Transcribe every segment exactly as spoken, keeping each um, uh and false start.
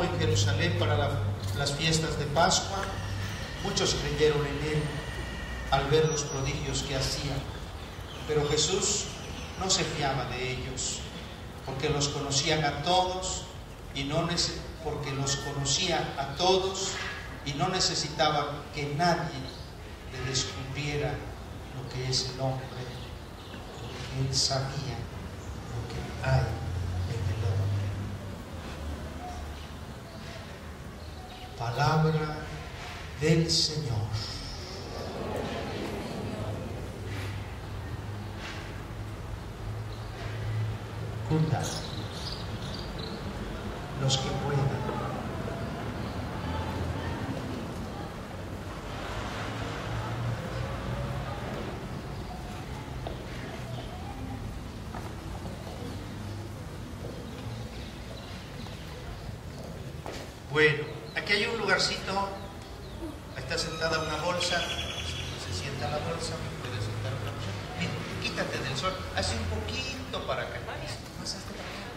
en Jerusalén para la, las fiestas de Pascua. Muchos creyeron en él al ver los prodigios que hacía, pero Jesús no se fiaba de ellos, porque los conocían a todos y no porque los conocía a todos y no necesitaba que nadie le descubriera lo que es el hombre, porque él sabía lo que hay en el hombre. Palabra del Señor. Cunda, los que puedan. Bueno, aquí hay un lugarcito. Está sentada una bolsa. Se sienta la bolsa. Puede sentar una bolsa. Mira, quítate del sol. Hace un poquito para acá. Más hasta para acá.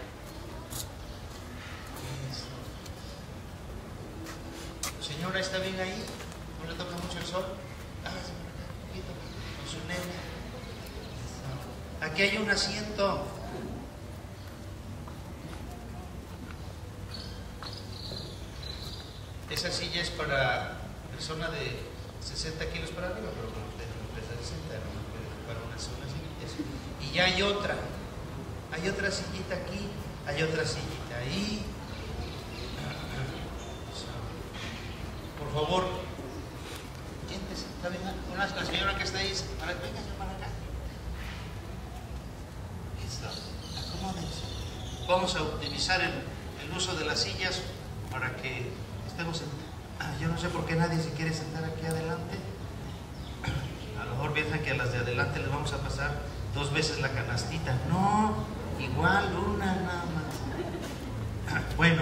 Eso. Señora, ¿está bien ahí? ¿No le toca mucho el sol? Hágase un poquito con su nene. Aquí hay un asiento. Esa silla es para persona de sesenta kilos para arriba, pero como usted no pesa sesenta, no puede ocupar una sola silla. Y ya hay otra, hay otra sillita aquí, hay otra sillita ahí. Por favor, siéntese, está bien, una la señora que está ahí, para venga para acá. Listo, acomódense. Vamos a optimizar el, el uso de las sillas para que estemos en... Yo no sé por qué nadie se quiere sentar aquí adelante. A lo mejor piensan que a las de adelante les vamos a pasar dos veces la canastita. No, igual una nada más. Bueno,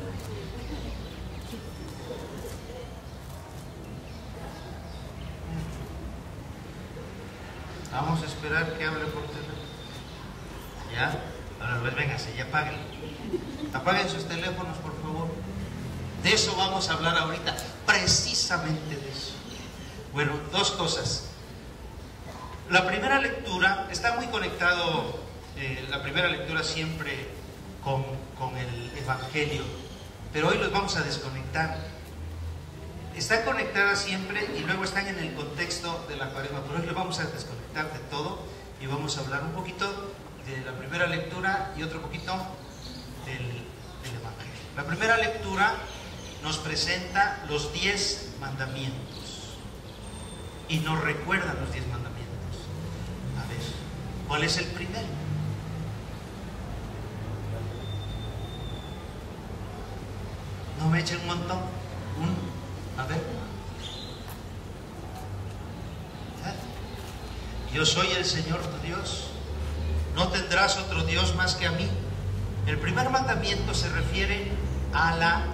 vamos a esperar que hable por teléfono. ¿Ya? Ahora pues véngase, ya apaguen. Apaguen sus teléfonos, por favor. De eso vamos a hablar ahorita, precisamente de eso. Bueno, dos cosas. La primera lectura, está muy conectado, eh, la primera lectura siempre con, con el Evangelio, pero hoy los vamos a desconectar. Están conectadas siempre y luego están en el contexto de la Cuaresma, pero hoy los vamos a desconectar de todo y vamos a hablar un poquito de la primera lectura y otro poquito del, del Evangelio. La primera lectura nos presenta los diez mandamientos y nos recuerda los diez mandamientos. A ver, ¿cuál es el primero? No me echen un montón. Un, a ver. ¿Eh? Yo soy el Señor tu Dios. No tendrás otro Dios más que a mí. El primer mandamiento se refiere a la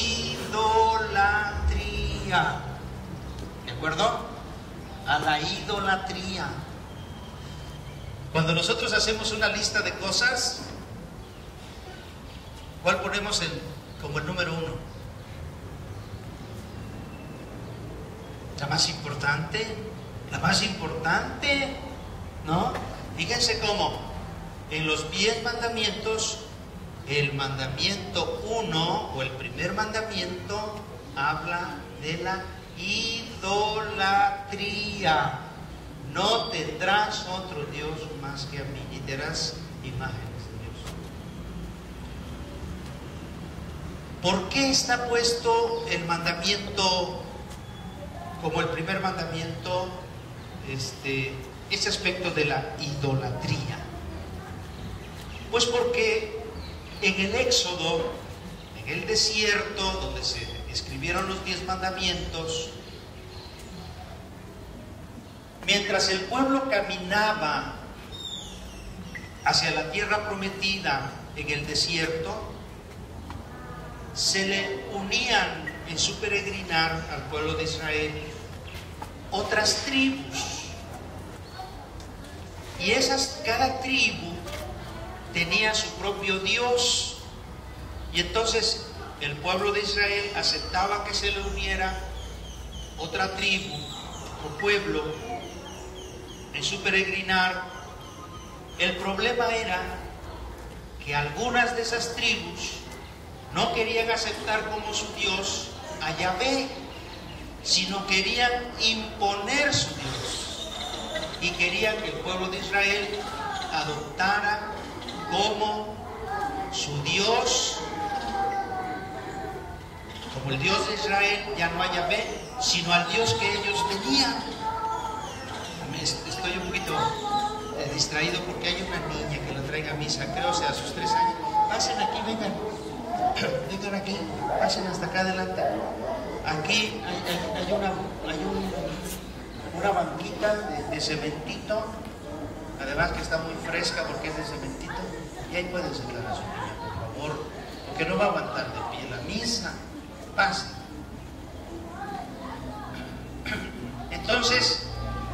idolatría. ¿De acuerdo? A la idolatría. Cuando nosotros hacemos una lista de cosas, ¿cuál ponemos en, como el número uno? La más importante, la más importante, ¿no? Fíjense cómo en los diez mandamientos, el mandamiento uno o el primer mandamiento habla de la idolatría. No tendrás otro Dios más que a mí, y te harás imágenes de Dios. ¿Por qué está puesto el mandamiento como el primer mandamiento, este, ese aspecto de la idolatría? Pues porque en el Éxodo, en el desierto, donde se escribieron los diez mandamientos, mientras el pueblo caminaba hacia la tierra prometida en el desierto, se le unían en su peregrinar al pueblo de Israel otras tribus, y esas, cada tribu tenía su propio Dios, y entonces el pueblo de Israel aceptaba que se le uniera otra tribu o pueblo en su peregrinar. El problema era que algunas de esas tribus no querían aceptar como su Dios a Yahvé, sino querían imponer su Dios, y querían que el pueblo de Israel adoptara como su Dios, como el Dios de Israel, ya no a Yahvé, sino al Dios que ellos tenían. Estoy un poquito eh, distraído porque hay una niña que la traiga a misa, creo, o sea, a sus tres años. Pasen aquí, vengan, vengan aquí, pasen hasta acá adelante. Aquí hay, hay, hay, una, hay un, una banquita de, de cementito, además que está muy fresca porque es de cementito, y ahí pueden sentar a su niña, por favor, porque no va a aguantar de pie la misa. Pasen. Entonces,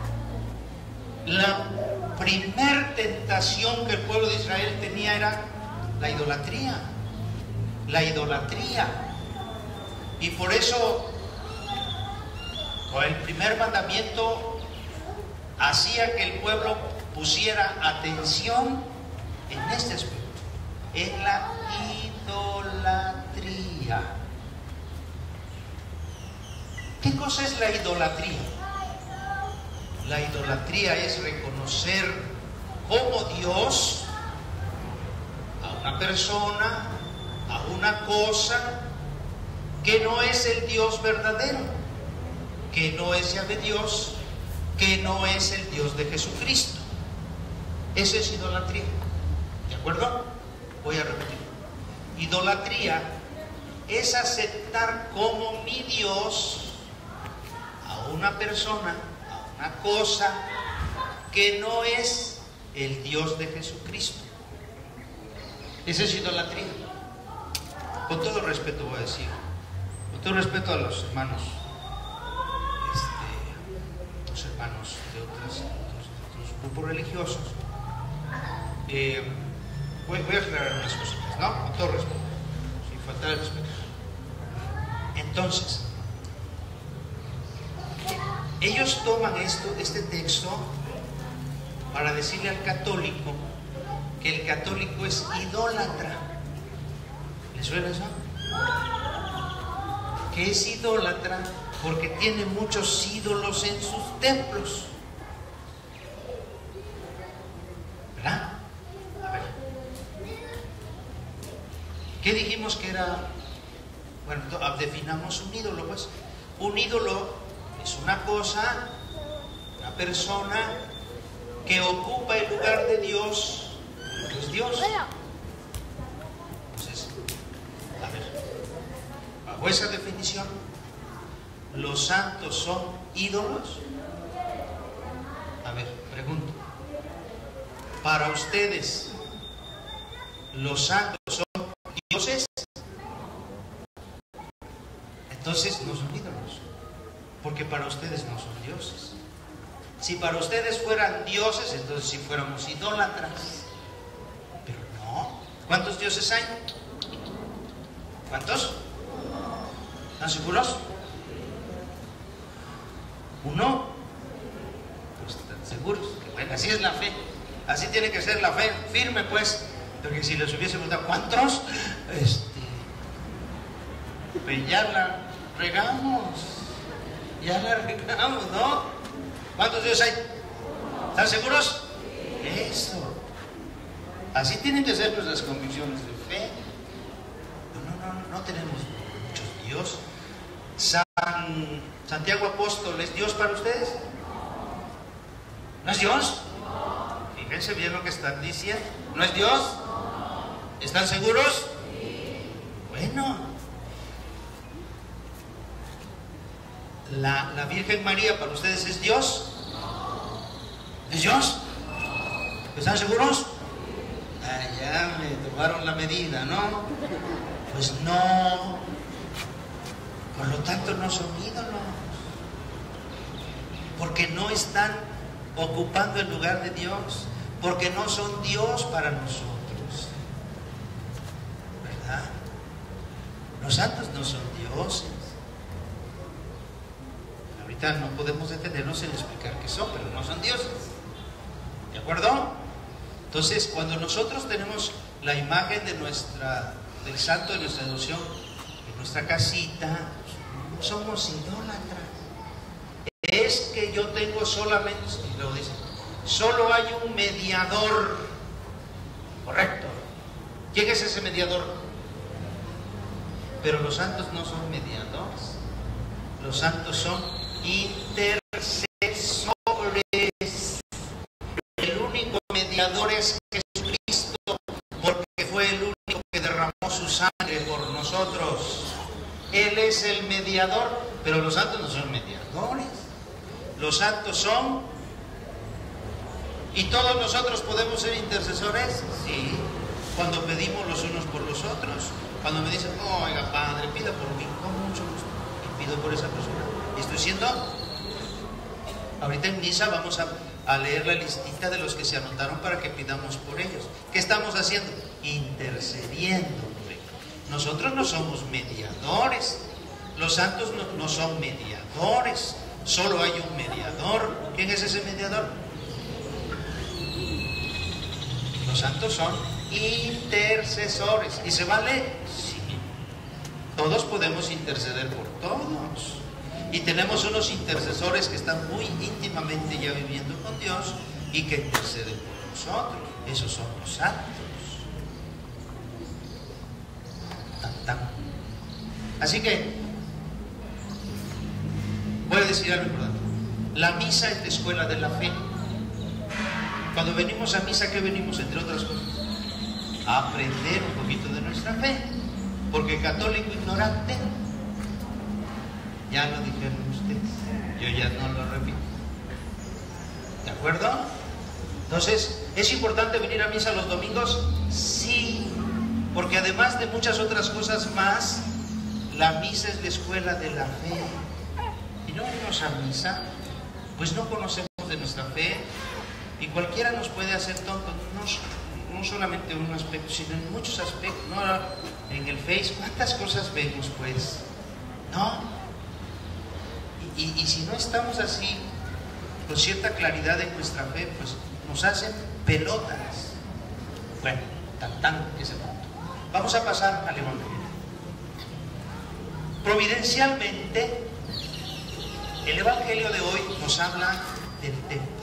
la primer tentación que el pueblo de Israel tenía era la idolatría, la idolatría. Y por eso, con el primer mandamiento, hacía que el pueblo pusiera atención en este aspecto, en la idolatría. ¿Qué cosa es la idolatría? La idolatría es reconocer como Dios a una persona, a una cosa que no es el Dios verdadero, que no es Yahvé Dios, que no es el Dios de Jesucristo. Eso es idolatría. ¿De acuerdo? Voy a repetir. Idolatría es aceptar como mi Dios a una persona, una cosa que no es el Dios de Jesucristo. Esa es idolatría. Con todo respeto voy a decir, con todo respeto a los hermanos, este, los hermanos de otros, otros grupos religiosos, eh, voy, voy a aclarar unas cositas, ¿no? Con todo respeto, sin faltar el respeto. Entonces, ellos toman esto, este texto para decirle al católico que el católico es idólatra. ¿Les suena eso? Que es idólatra porque tiene muchos ídolos en sus templos. ¿Verdad? A ver. ¿Qué dijimos que era? Bueno, definamos un ídolo, pues. Un ídolo es una cosa, una persona que ocupa el lugar de Dios, que es Dios. Entonces, a ver, bajo esa definición, ¿los santos son ídolos? A ver, pregunto. Para ustedes, ¿los santos son dioses? Entonces no son ídolos, porque para ustedes no son dioses. Si para ustedes fueran dioses, entonces sí fuéramos idólatras. Pero no. ¿Cuántos dioses hay? ¿Cuántos? ¿Están seguros? ¿Uno? Pues están seguros. Que bueno, así es la fe. Así tiene que ser la fe, firme pues. Porque si les hubiese preguntado ¿cuántos? Este, pues ya la regamos. Ya la regamos, ¿no? ¿Cuántos dioses hay? ¿Están seguros? Eso. Así tienen que ser nuestras convicciones de fe. No, no, no, no tenemos muchos dioses. San Santiago Apóstol, ¿es Dios para ustedes? ¿No es Dios? Fíjense bien lo que están diciendo. ¿No es Dios? ¿Están seguros? Bueno. La, la Virgen María para ustedes es Dios. ¿Es Dios? ¿Están seguros? Ah, ya me tomaron la medida, ¿no? Pues no. Por lo tanto no son ídolos, porque no están ocupando el lugar de Dios, porque no son Dios para nosotros, ¿verdad? Los santos no son dioses. Ahorita no podemos detenernos en explicar qué son, pero no son dioses. ¿De acuerdo? Entonces, cuando nosotros tenemos la imagen de nuestra, del santo de nuestra devoción en nuestra casita, somos idólatras. Es que yo tengo solamente, y luego dice, solo hay un mediador. Correcto. ¿Quién es ese mediador? Pero los santos no son mediadores. Los santos son intercesores. El único mediador es Jesucristo, porque fue el único que derramó su sangre por nosotros. Él es el mediador, pero los santos no son mediadores. Los santos son... ¿Y todos nosotros podemos ser intercesores? Sí, cuando pedimos los unos por los otros. Cuando me dicen, oh, oiga, Padre, pida por mí, con mucho gusto, y pido por esa persona. Estoy siendo... Ahorita en misa vamos a, a leer la listita de los que se anotaron para que pidamos por ellos. ¿Qué estamos haciendo? Intercediendo. Nosotros no somos mediadores. Los santos no, no son mediadores. Solo hay un mediador. ¿Quién es ese mediador? Los santos son intercesores. ¿Y se vale? Sí. Todos podemos interceder por todos. Y tenemos unos intercesores que están muy íntimamente ya viviendo con Dios y que interceden por nosotros. Esos son los santos. Tan, tan. Así que voy a decir algo importante. La misa es la escuela de la fe. Cuando venimos a misa, ¿qué venimos? Entre otras cosas, a aprender un poquito de nuestra fe. Porque católico ignorante, ya lo dijeron ustedes, yo ya no lo repito. ¿De acuerdo? Entonces, ¿es importante venir a misa los domingos? Sí, porque además de muchas otras cosas más, la misa es la escuela de la fe. Y no venimos a misa, pues no conocemos de nuestra fe, y cualquiera nos puede hacer tontos, no, no solamente en un aspecto, sino en muchos aspectos. ¿No? En el Face, ¿cuántas cosas vemos, pues? ¿No? Y, y, y si no estamos así, con cierta claridad en nuestra fe, pues nos hacen pelotas. Bueno, tan tan ese punto. Vamos a pasar al Evangelio. Providencialmente, el Evangelio de hoy nos habla del templo.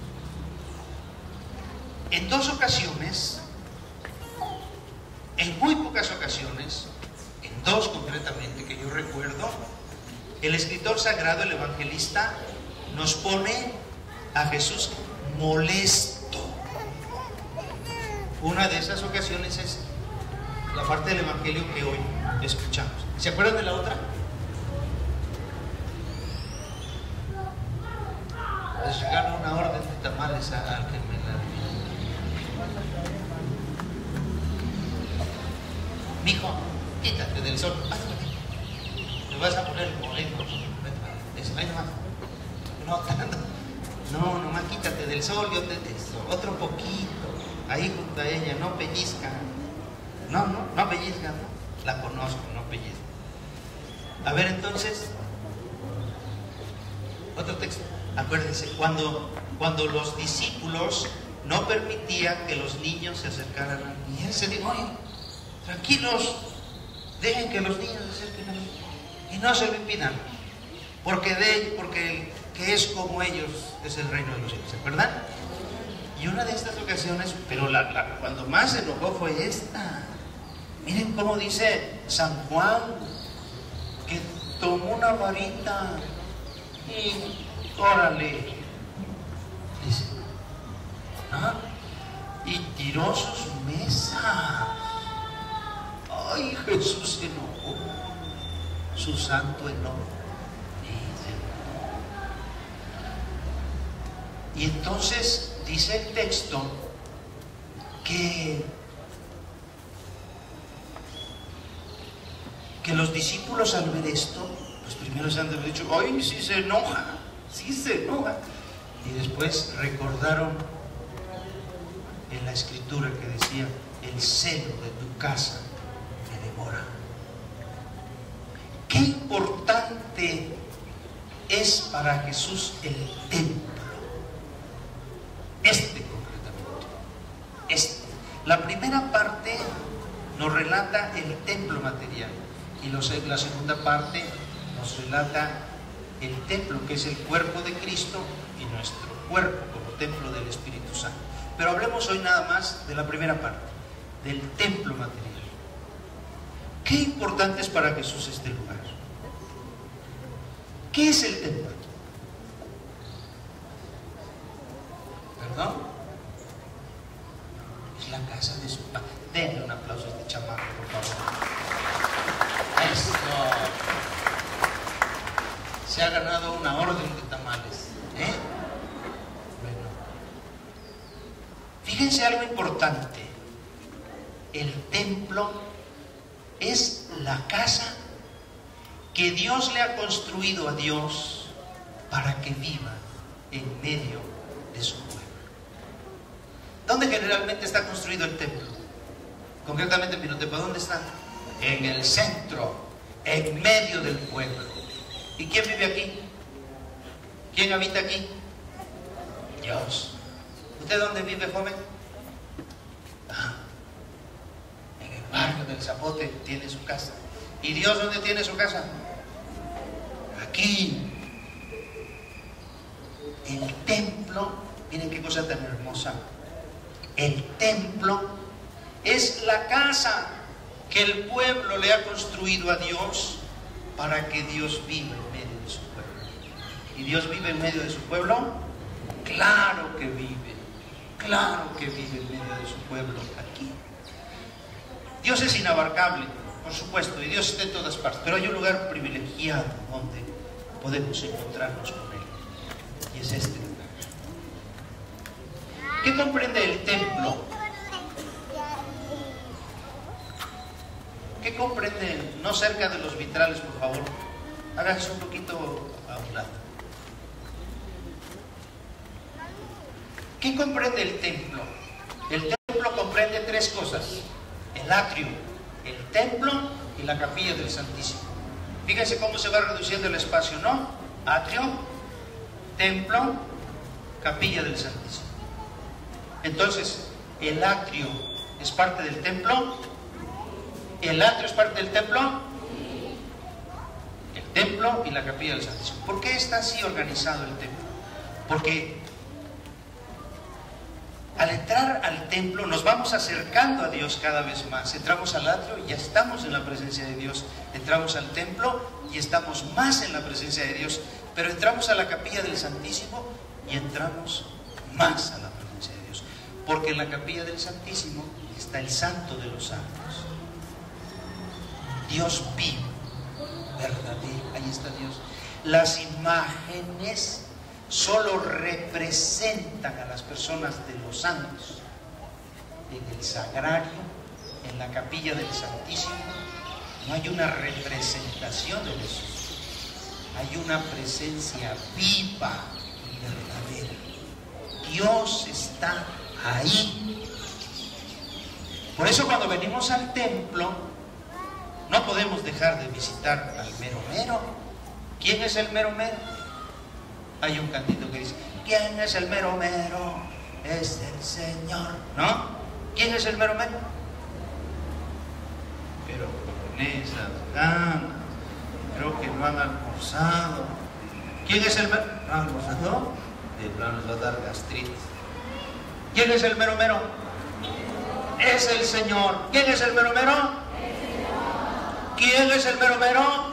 En dos ocasiones, en muy pocas ocasiones, en dos concretamente que yo recuerdo, el escritor sagrado, el evangelista, nos pone a Jesús molesto. Una de esas ocasiones es la parte del evangelio que hoy escuchamos. ¿Se acuerdan de la otra? Les regalo una orden de tamales al que me la... Mijo, quítate del sol. Me vas a poner moreno. Ahí nomás. No, tanto. No, nomás quítate del sol. Yo te eso. Otro poquito. Ahí junto a ella. No pellizca. No, no, no pellizca. ¿No? La conozco, no pellizca. A ver, entonces. Otro texto. Acuérdense, cuando, cuando los discípulos no permitían que los niños se acercaran a él. Y él se dijo, oye, tranquilos, dejen que los niños se acerquen a mí y no se lo impidan, porque de porque el que es como ellos es el reino de los cielos, ¿verdad? Y una de estas ocasiones, pero la, la, cuando más se enojó fue esta. Miren cómo dice San Juan, que tomó una varita y órale, dice, ¿ah? Y tiró sus mesas. Ay, Jesús se enojó, su santo enojo. Y entonces dice el texto que, que los discípulos al ver esto, los primeros han de haber dicho, ay, sí se enoja, sí se enoja. Y después recordaron en la escritura que decía, el celo de tu casa me devora. Qué importante es para Jesús el templo. Este concretamente. Este. La primera parte nos relata el templo material y los, la segunda parte nos relata el templo, que es el cuerpo de Cristo y nuestro cuerpo como templo del Espíritu Santo. Pero hablemos hoy nada más de la primera parte, del templo material. Qué importante es para Jesús este lugar. ¿Qué es el templo? ¿Perdón? Es la casa de su padre. Denle un aplauso a este chamaco, por favor. Eso. Se ha ganado una orden de tamales. ¿Eh? Bueno. Fíjense algo importante. El templo es la casa que Dios le ha construido a Dios para que viva en medio de su pueblo. ¿Dónde generalmente está construido el templo? Concretamente en Pinotepa, ¿dónde está? En el centro, en medio del pueblo. ¿Y quién vive aquí? ¿Quién habita aquí? Dios. ¿Usted dónde vive, joven? Ah, en el barrio del Zapote tiene su casa. ¿Y Dios dónde tiene su casa? Aquí. El templo, miren qué cosa tan hermosa. El templo es la casa que el pueblo le ha construido a Dios para que Dios viva en medio de su pueblo. ¿Y Dios vive en medio de su pueblo? Claro que vive, claro que vive en medio de su pueblo aquí. Dios es inabarcable, por supuesto, y Dios está en todas partes, pero hay un lugar privilegiado donde podemos encontrarnos con Él, y es este lugar. ¿Qué comprende el templo? ¿Qué comprende? No cerca de los vitrales, por favor. Háganse un poquito a un lado. ¿Qué comprende el templo? El templo comprende tres cosas: el atrio, el templo y la capilla del Santísimo. Fíjense cómo se va reduciendo el espacio, ¿no? Atrio, templo, capilla del Santísimo. Entonces, el atrio es parte del templo. ¿El atrio es parte del templo? El templo y la capilla del Santísimo. ¿Por qué está así organizado el templo? Porque al entrar al templo nos vamos acercando a Dios cada vez más. Entramos al atrio y ya estamos en la presencia de Dios. Entramos al templo y estamos más en la presencia de Dios. Pero entramos a la capilla del Santísimo y entramos más a la presencia de Dios. Porque en la capilla del Santísimo está el Santo de los Santos. Dios vivo, verdadero, ahí está Dios. Las imágenes solo representan a las personas de los santos. En el sagrario, en la capilla del Santísimo, no hay una representación de Jesús, hay una presencia viva y verdadera. Dios está ahí. Por eso cuando venimos al templo no podemos dejar de visitar al mero mero. ¿Quién es el mero mero? Hay un cantito que dice: ¿quién es el mero mero? Es el Señor, ¿no? ¿Quién es el mero mero? Pero con esas ganas, creo que no han almorzado. ¿Quién es el mero? ¿No han almorzado? De plano les va a dar gastritis. ¿Quién es el mero mero? Es el Señor. ¿Quién es el mero mero? ¿Quién es el mero mero?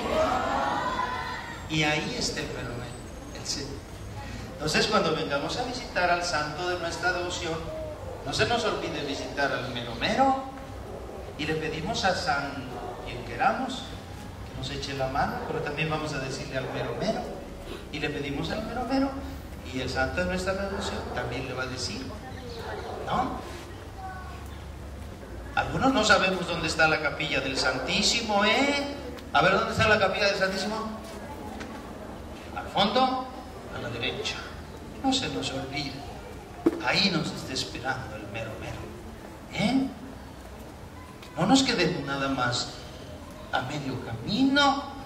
Y ahí está el mero mero, el Señor. Entonces, cuando vengamos a visitar al santo de nuestra devoción, no se nos olvide visitar al mero mero y le pedimos a San quien queramos que nos eche la mano, pero también vamos a decirle al mero mero y le pedimos al mero mero y el santo de nuestra devoción también le va a decir, ¿no? Algunos no sabemos dónde está la capilla del Santísimo, ¿eh? A ver, ¿dónde está la capilla del Santísimo? Al fondo, a la derecha. No se nos olvide. Ahí nos está esperando el mero mero. ¿Eh? No nos quedemos nada más a medio camino,